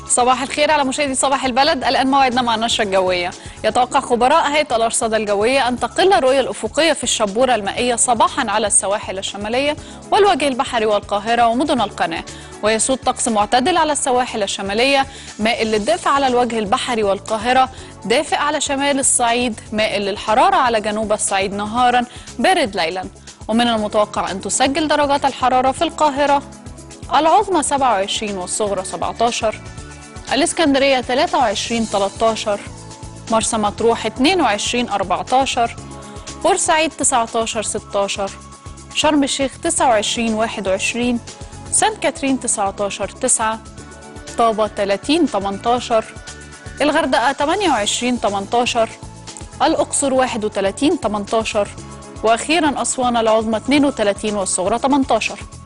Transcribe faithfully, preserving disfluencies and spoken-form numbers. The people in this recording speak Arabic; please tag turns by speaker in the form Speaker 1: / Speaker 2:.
Speaker 1: صباح الخير على مشاهدي صباح البلد. الآن موعدنا مع النشرة الجوية. يتوقع خبراء هيئة الأرصاد الجوية أن تقل الرؤية الأفقية في الشبورة المائية صباحا على السواحل الشمالية والوجه البحري والقاهرة ومدن القناة، ويسود طقس معتدل على السواحل الشمالية، مائل للدفء على الوجه البحري والقاهرة، دافئ على شمال الصعيد، مائل للحرارة على جنوب الصعيد نهارا، بارد ليلا. ومن المتوقع أن تسجل درجات الحرارة في القاهرة العظمى سبعة وعشرين والصغرى سبعة عشر، الإسكندرية ثلاثة وعشرين ثلاثة عشر، مرسى مطروح اثنين وعشرين أربعة عشر، بورسعيد تسعة عشر ستة عشر، شرم الشيخ تسعة وعشرين واحد وعشرين، سانت كاترين تسعة عشر تسعة، طابة ثلاثين ثمانية عشر، الغردقة ثمانية وعشرين ثمانية عشر، الأقصر واحد وثلاثين ثمانية عشر، وأخيرا أسوان العظمى اثنين وثلاثين والصغرى ثمانية عشر.